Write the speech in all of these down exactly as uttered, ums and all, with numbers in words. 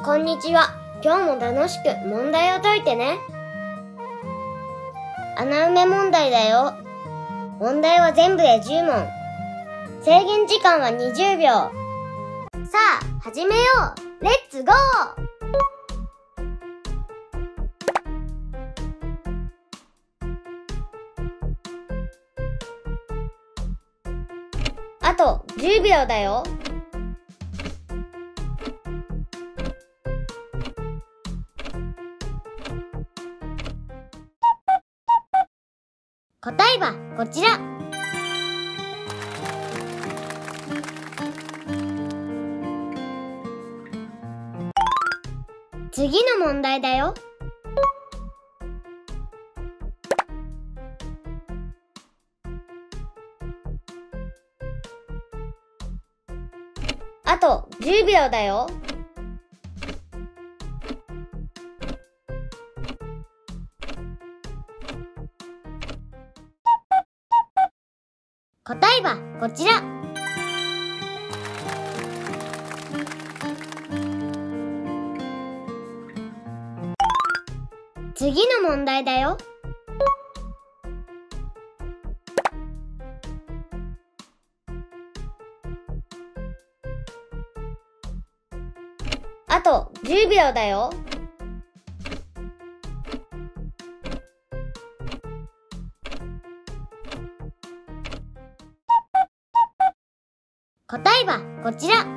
こんにちは。今日も楽しく問題を解いてね。穴埋め問題だよ。問題は全部でじゅう問。制限時間はにじゅうびょう。さあ、始めよう。レッツゴー！あとじゅうびょうだよ。答えはこちら。次の問題だよ。あとじゅうびょうだよ。答えはこちら。次の問題だよ。あとじゅうびょうだよ。答えはこちら。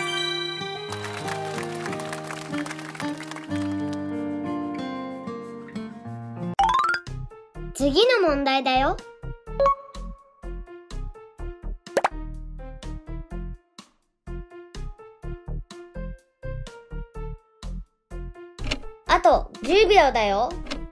次の問題だよ。あとじゅうびょうだよ。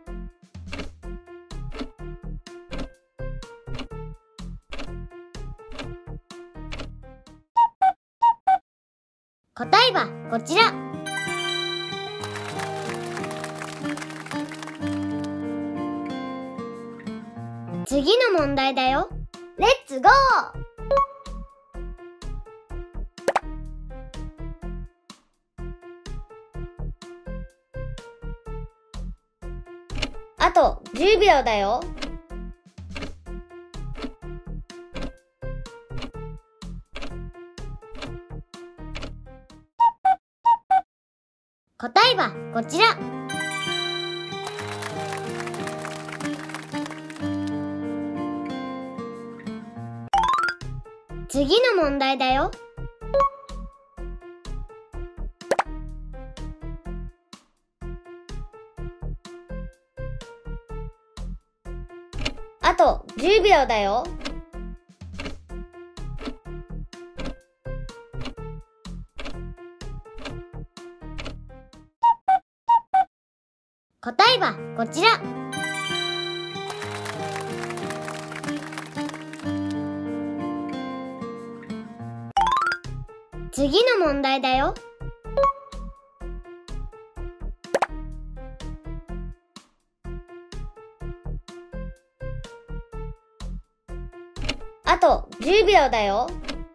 答えはこちら。次の問題だよ。レッツゴー！あとじゅうびょうだよ。答えはこちら。次の問題だよ。あとじゅうびょうだよ。答えはこちら。次の問題だよ。あとじゅうびょうだよ。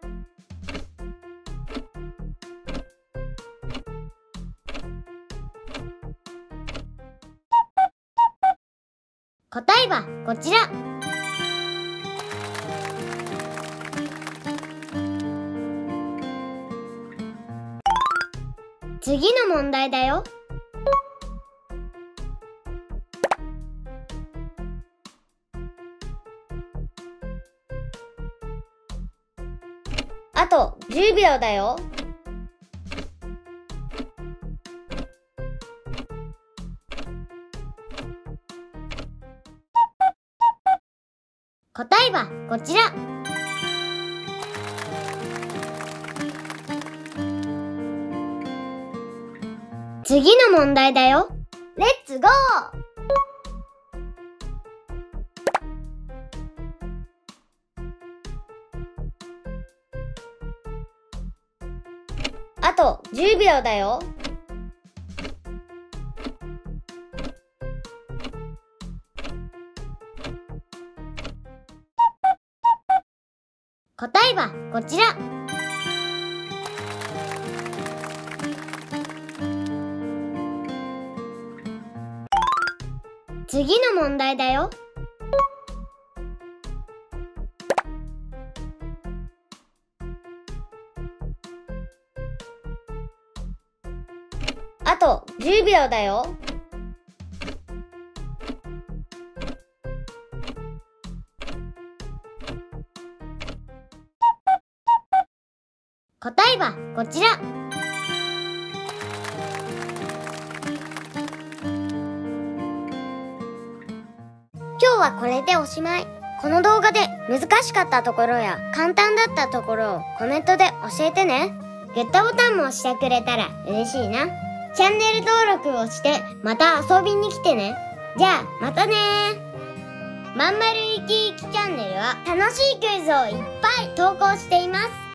答えはこちら。次の問題だよ。あとじゅうびょうだよ。答えはこちら。次の問題だよ。レッツゴー！あとじゅうびょうだよ。答えはこちら。 次の問題だよ。あとじゅうびょうだよ。答えはこちら。今日はこれでおしまい。この動画で難しかったところや簡単だったところをコメントで教えてね。グッドボタンも押してくれたら嬉しいな。チャンネル登録をしてまた遊びに来てね。じゃあまたねー。まんまるいきいきチャンネルは楽しいクイズをいっぱい投稿しています。